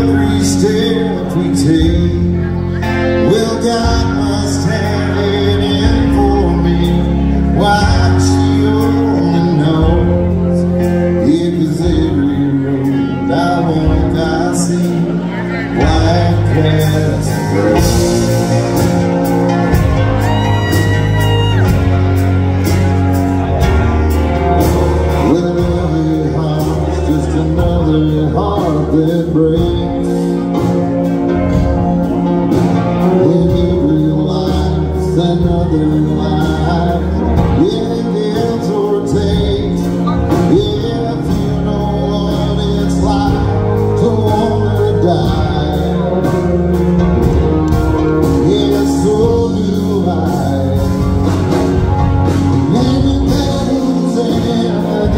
every step we take, well, God must have it in for me. Why she only knows, yeah, 'cause every road I walk I see black cats and gray. Heart that breaks, in every life's another life. Yeah, it gives or takes. Yeah, if you know what it's like to wanna die, yeah, so do I. Many battles and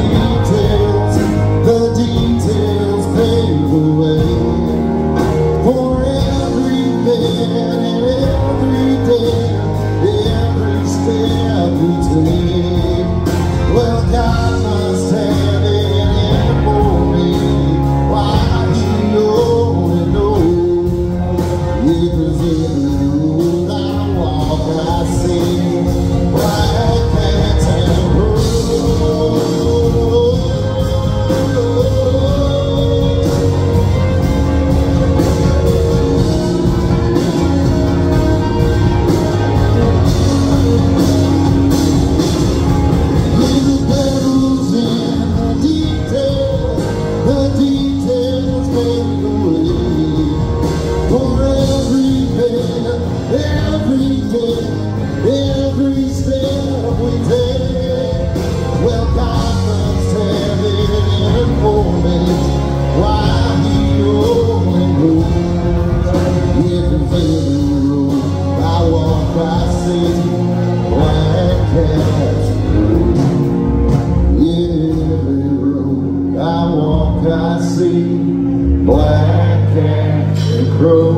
the details fade away. For every bit and every day, every step we take, well, God must have it in for me. Why He only knows, yeah, 'cause every road I walk I see black cats and crows. Every day, every step we take, well, God must have it in for me. Why He only knows, yeah, 'cause every road I walk I see black cats and crows. Yeah, every road I walk I see black cats and crows.